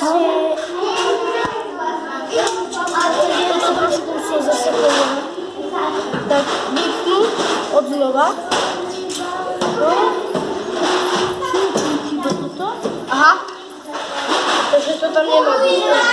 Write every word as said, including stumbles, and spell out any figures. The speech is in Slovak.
zase tak vypnu od znova. Aha. Takže to tam nemá byť.